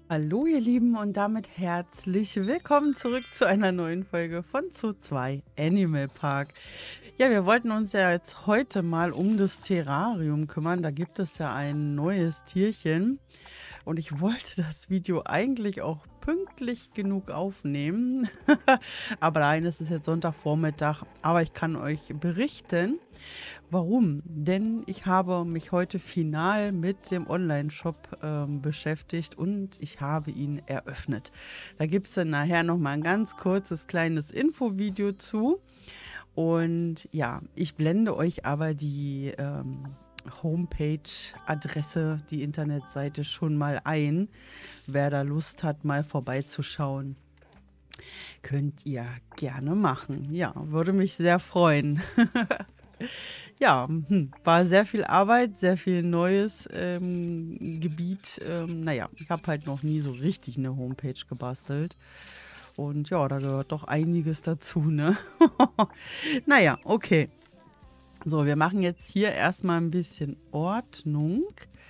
Hallo ihr Lieben und damit herzlich willkommen zurück zu einer neuen Folge von Zoo 2 Animal Park. Ja, wir wollten uns ja jetzt heute mal um das Terrarium kümmern. Da gibt es ja ein neues Tierchen und ich wollte das Video eigentlich auch pünktlich genug aufnehmen. Aber nein, es ist jetzt Sonntagvormittag, aber ich kann euch berichten, warum? Denn ich habe mich heute final mit dem Online-Shop beschäftigt und ich habe ihn eröffnet. Da gibt es dann nachher noch mal ein ganz kurzes kleines Infovideo zu. Und ja, ich blende euch aber die Homepage-Adresse, die Internetseite schon mal ein. Wer da Lust hat, mal vorbeizuschauen, könnt ihr gerne machen. Ja, würde mich sehr freuen. Ja, war sehr viel Arbeit, sehr viel neues Gebiet. Naja, ich habe halt noch nie so richtig eine Homepage gebastelt. Und ja, da gehört doch einiges dazu, ne? Naja, okay. So, wir machen jetzt hier erstmal ein bisschen Ordnung,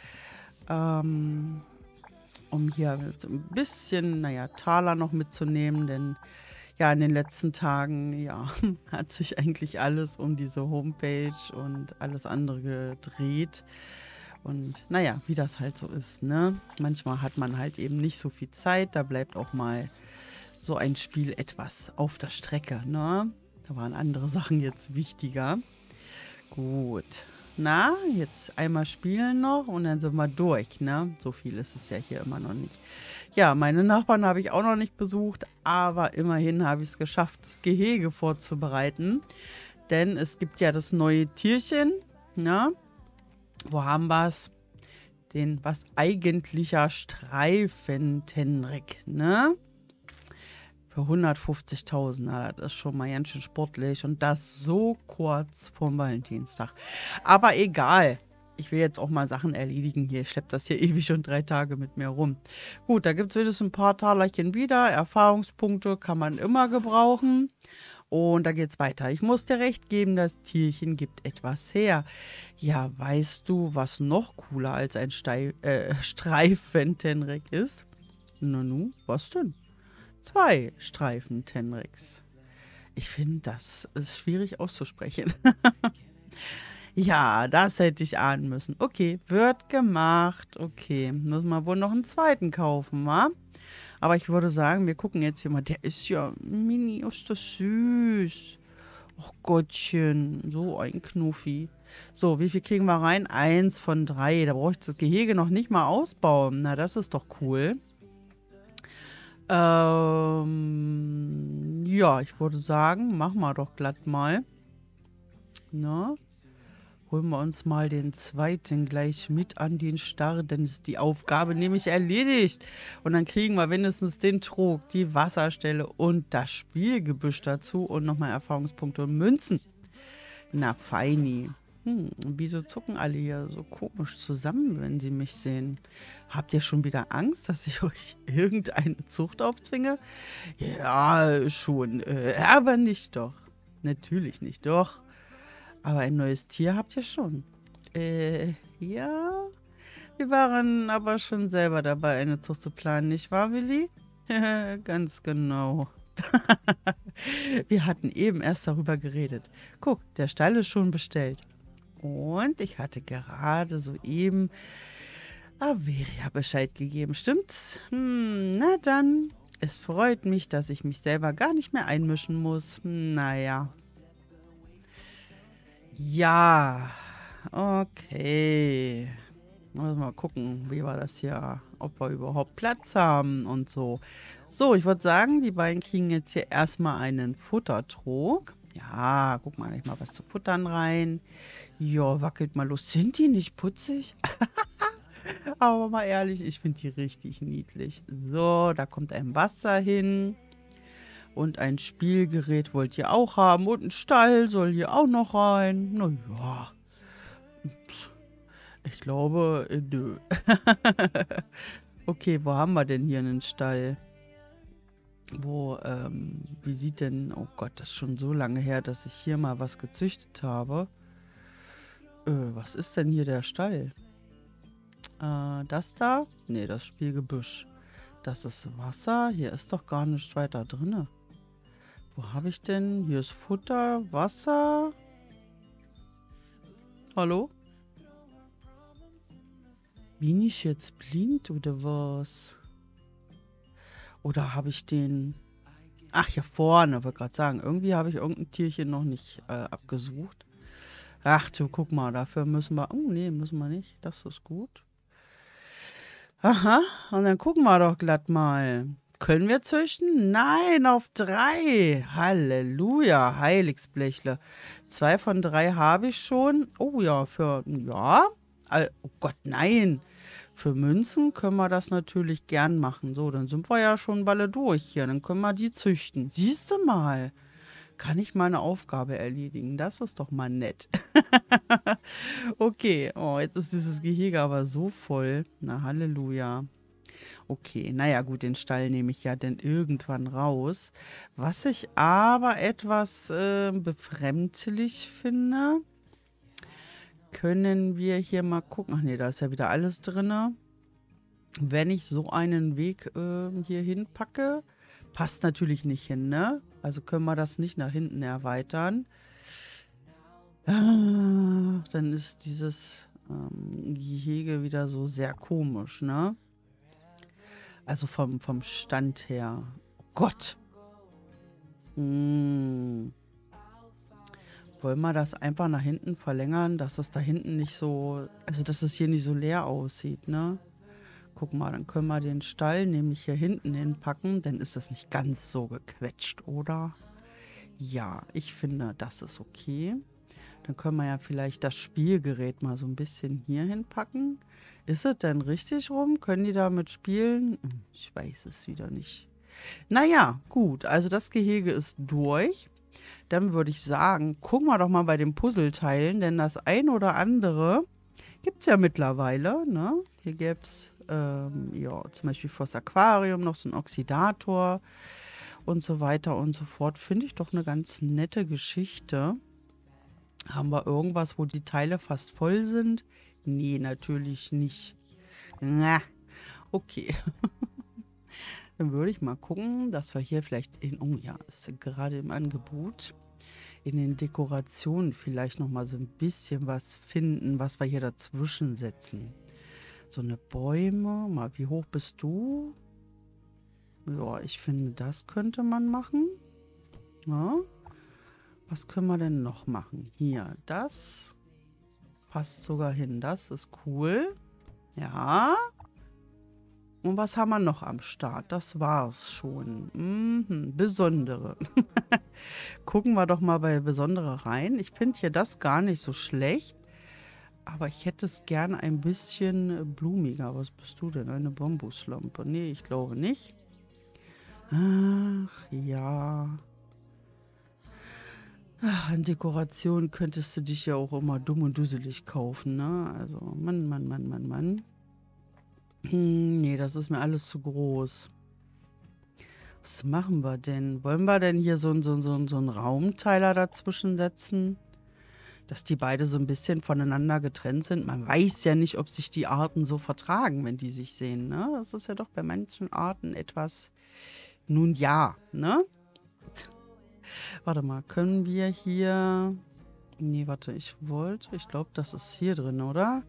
ähm, um hier so ein bisschen, naja, Taler noch mitzunehmen, denn ja, in den letzten Tagen, ja, hat sich eigentlich alles um diese Homepage und alles andere gedreht. Und naja, wie das halt so ist, ne? Manchmal hat man halt eben nicht so viel Zeit, da bleibt auch mal so ein Spiel etwas auf der Strecke, ne? Da waren andere Sachen jetzt wichtiger. Gut. Na, jetzt einmal spielen noch und dann sind wir durch, ne? So viel ist es ja hier immer noch nicht. Ja, meine Nachbarn habe ich auch noch nicht besucht, aber immerhin habe ich es geschafft, das Gehege vorzubereiten. Denn es gibt ja das neue Tierchen, ne? Wo haben wir es? Den, was eigentlicher Streifentenrik, ne? Für 150.000, na, das ist schon mal ganz schön sportlich. Und das so kurz vorm Valentinstag. Aber egal. Ich will jetzt auch mal Sachen erledigen hier. Ich schleppe das hier ewig schon 3 Tage mit mir rum. Gut, da gibt es wenigstens ein paar Talerchen wieder. Erfahrungspunkte kann man immer gebrauchen. Und da geht's weiter. Ich muss dir recht geben, das Tierchen gibt etwas her. Ja, weißt du, was noch cooler als ein Streifen-Tenrek ist? Nanu, was denn? 2 Streifen Tenrix. Ich finde, das ist schwierig auszusprechen. Ja, das hätte ich ahnen müssen. Okay, wird gemacht. Okay, müssen wir wohl noch einen zweiten kaufen, wa? Aber ich würde sagen, wir gucken jetzt hier mal. Der ist ja mini, ist das süß. Och Gottchen, so ein Knuffi. So, wie viel kriegen wir rein? 1 von 3. Da brauche ich das Gehege noch nicht mal ausbauen. Na, das ist doch cool. Ja, ich würde sagen, machen wir doch glatt mal. Na, holen wir uns mal den zweiten gleich mit an den Start, denn ist die Aufgabe nämlich erledigt. Und dann kriegen wir wenigstens den Trog, die Wasserstelle und das Spielgebüsch dazu und nochmal Erfahrungspunkte und Münzen. Na, feini. Wieso zucken alle hier so komisch zusammen, wenn sie mich sehen? Habt ihr schon wieder Angst, dass ich euch irgendeine Zucht aufzwinge? Ja, schon. Aber nicht doch. Natürlich nicht doch. Aber ein neues Tier habt ihr schon. Ja. Wir waren aber schon selber dabei, eine Zucht zu planen, nicht wahr, Willi? Ganz genau. Wir hatten eben erst darüber geredet. Guck, der Stall ist schon bestellt. Und ich hatte gerade soeben Averia Bescheid gegeben. Stimmt's? Na dann. Es freut mich, dass ich mich selber gar nicht mehr einmischen muss. Naja. Ja. Okay. Mal gucken, wie war das hier, ob wir überhaupt Platz haben und so. So, ich würde sagen, die beiden kriegen jetzt hier erstmal einen Futtertrog. Ja, guck mal, ich mal was zu futtern rein. Ja, wackelt mal los. Sind die nicht putzig? Aber mal ehrlich, ich finde die richtig niedlich. So, da kommt ein Wasser hin. Und ein Spielgerät wollt ihr auch haben. Und ein Stall soll hier auch noch rein. Na ja. Ich glaube, nö. Okay, wo haben wir denn hier einen Stall? Wie sieht denn, oh Gott, das ist schon so lange her, dass ich hier mal was gezüchtet habe. Was ist denn hier der Stall? Das da? Nee, das Spielgebüsch. Das ist Wasser. Hier ist doch gar nichts weiter drin. Wo habe ich denn? Hier ist Futter, Wasser. Hallo? Bin ich jetzt blind oder was? Oder habe ich den... Ach, hier vorne, wollte gerade sagen. Irgendwie habe ich irgendein Tierchen noch nicht abgesucht. Ach du, guck mal, dafür müssen wir... Oh, nee, müssen wir nicht. Das ist gut. Aha, und dann gucken wir doch glatt mal. Können wir züchten? Nein, auf 3. Halleluja, Heiligsblechle. 2 von 3 habe ich schon. Oh ja, ja. Oh Gott, nein. Für Münzen können wir das natürlich gern machen. So, dann sind wir ja schon balle durch hier. Dann können wir die züchten. Siehst du mal. Kann ich meine Aufgabe erledigen? Das ist doch mal nett. Okay, oh, jetzt ist dieses Gehege aber so voll. Na, Halleluja. Okay, naja, gut, den Stall nehme ich ja dann irgendwann raus. Was ich aber etwas befremdlich finde, können wir hier mal gucken. Ach nee, da ist ja wieder alles drin. Wenn ich so einen Weg hier hinpacke, passt natürlich nicht hin, ne? Also können wir das nicht nach hinten erweitern. Dann ist dieses Gehege wieder so sehr komisch, ne? Also vom Stand her. Oh Gott. Hm. Wollen wir das einfach nach hinten verlängern, dass es da hinten nicht so, also dass es hier nicht so leer aussieht, ne? Guck mal, dann können wir den Stall nämlich hier hinten hinpacken, dann ist das nicht ganz so gequetscht, oder? Ja, ich finde, das ist okay. Dann können wir ja vielleicht das Spielgerät mal so ein bisschen hier hinpacken. Ist es denn richtig rum? Können die damit spielen? Ich weiß es wieder nicht. Naja, gut. Also das Gehege ist durch. Dann würde ich sagen, gucken wir doch mal bei den Puzzleteilen, denn das ein oder andere gibt es ja mittlerweile. Ne? Hier gäbe es ja, zum Beispiel fürs Aquarium noch so einen Oxidator und so weiter und so fort. Finde ich doch eine ganz nette Geschichte. Haben wir irgendwas, wo die Teile fast voll sind? Nee, natürlich nicht. Na, okay. Dann würde ich mal gucken, dass wir hier vielleicht in, oh ja, ist gerade im Angebot, in den Dekorationen vielleicht noch mal so ein bisschen was finden, was wir hier dazwischen setzen. So eine Bäume, mal, wie hoch bist du? Ja, ich finde, das könnte man machen. Ja. Was können wir denn noch machen? Hier, das passt sogar hin. Das ist cool. Ja. Und was haben wir noch am Start? Das war's schon. Besondere. Gucken wir doch mal bei Besondere rein. Ich finde hier das gar nicht so schlecht. Aber ich hätte es gern ein bisschen blumiger. Was bist du denn? Eine Bambuslampe? Nee, ich glaube nicht. Ach, ja. Ach, an Dekoration könntest du dich ja auch immer dumm und dusselig kaufen, ne? Also, Mann, Mann, Mann, Mann, Mann. Nee, das ist mir alles zu groß. Was machen wir denn? Wollen wir denn hier so einen Raumteiler dazwischen setzen? Dass die beide so ein bisschen voneinander getrennt sind. Man weiß ja nicht, ob sich die Arten so vertragen, wenn die sich sehen, ne? Das ist ja doch bei manchen Arten etwas, nun ja, ne? Warte mal, können wir hier... Nee, warte, ich glaube, das ist hier drin, oder?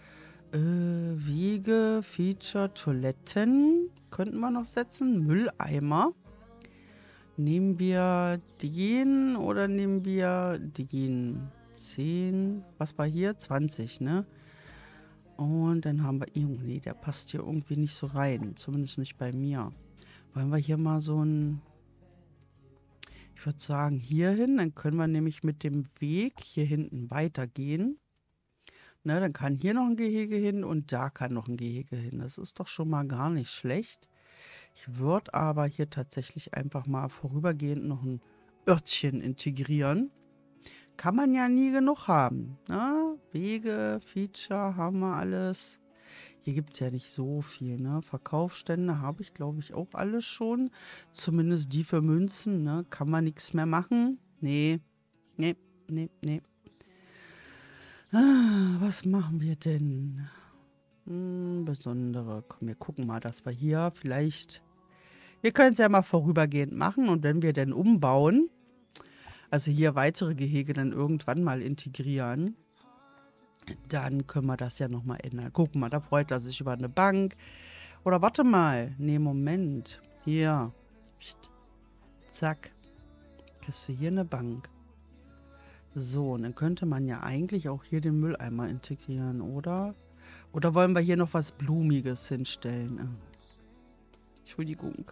Wege, Feature, Toiletten. Könnten wir noch setzen. Mülleimer. Nehmen wir den oder nehmen wir den? 10. Was war hier? 20, ne? Und dann haben wir... Nee, der passt hier irgendwie nicht so rein. Zumindest nicht bei mir. Wollen wir hier mal so ein... Ich würde sagen, hier hin. Dann können wir nämlich mit dem Weg hier hinten weitergehen. Ne, dann kann hier noch ein Gehege hin und da kann noch ein Gehege hin. Das ist doch schon mal gar nicht schlecht. Ich würde aber hier tatsächlich einfach mal vorübergehend noch ein Örtchen integrieren. Kann man ja nie genug haben. Ne? Wege, Feature, haben wir alles. Hier gibt es ja nicht so viel. Ne? Verkaufsstände habe ich, glaube ich, auch alles schon. Zumindest die für Münzen. Ne? Kann man nichts mehr machen. Nee, nee, nee, nee. Was machen wir denn? Besondere. Komm, wir gucken mal, dass wir hier vielleicht... Wir können es ja mal vorübergehend machen und wenn wir denn umbauen, also hier weitere Gehege dann irgendwann mal integrieren, dann können wir das ja nochmal ändern. Guck mal, da freut er sich über eine Bank. Oder warte mal. Nee, Moment. Hier. Psst. Zack. Kriegst du hier eine Bank. So, und dann könnte man ja eigentlich auch hier den Mülleimer integrieren, oder? Oder wollen wir hier noch was Blumiges hinstellen? Entschuldigung.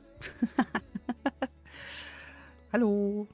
Hallo.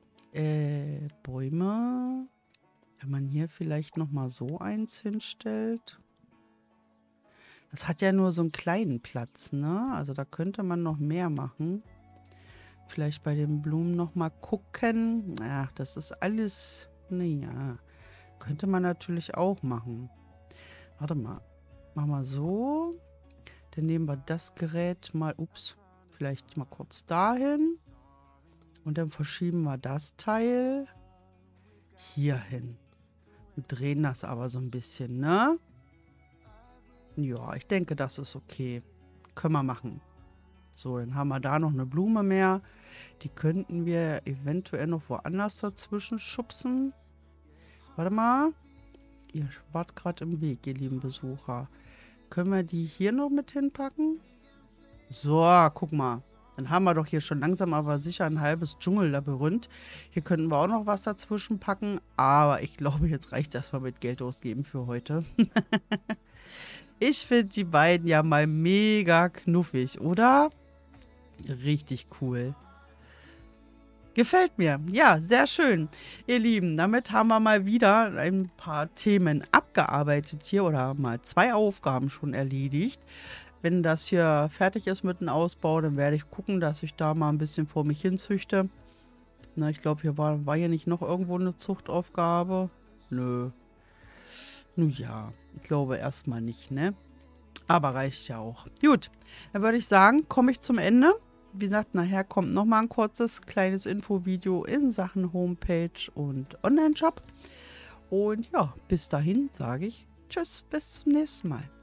Bäume. Wenn man hier vielleicht nochmal so eins hinstellt. Das hat ja nur so einen kleinen Platz, ne? Also da könnte man noch mehr machen. Vielleicht bei den Blumen nochmal gucken. Ach, das ist alles... Naja, könnte man natürlich auch machen. Warte mal. Machen wir so. Dann nehmen wir das Gerät mal... Ups. Vielleicht mal kurz dahin. Und dann verschieben wir das Teil hier hin. Und drehen das aber so ein bisschen, ne? Ja, ich denke, das ist okay. Können wir machen. So, dann haben wir da noch eine Blume mehr. Die könnten wir eventuell noch woanders dazwischen schubsen. Warte mal. Ihr wart gerade im Weg, ihr lieben Besucher. Können wir die hier noch mit hinpacken? So, guck mal. Dann haben wir doch hier schon langsam aber sicher ein halbes Dschungellabyrinth. Hier könnten wir auch noch was dazwischen packen. Aber ich glaube, jetzt reicht das mal mit Geld ausgeben für heute. Ich finde die beiden ja mal mega knuffig, oder? Richtig cool. Gefällt mir. Ja, sehr schön. Ihr Lieben, damit haben wir mal wieder ein paar Themen abgearbeitet hier oder mal 2 Aufgaben schon erledigt. Wenn das hier fertig ist mit dem Ausbau, dann werde ich gucken, dass ich da mal ein bisschen vor mich hinzüchte. Na, ich glaube, hier war hier nicht noch irgendwo eine Zuchtaufgabe. Nö. Nun ja, ich glaube erstmal nicht, ne? Aber reicht ja auch. Gut, dann würde ich sagen, komme ich zum Ende. Wie gesagt, nachher kommt nochmal ein kurzes, kleines Infovideo in Sachen Homepage und Online-Shop. Und ja, bis dahin sage ich Tschüss, bis zum nächsten Mal.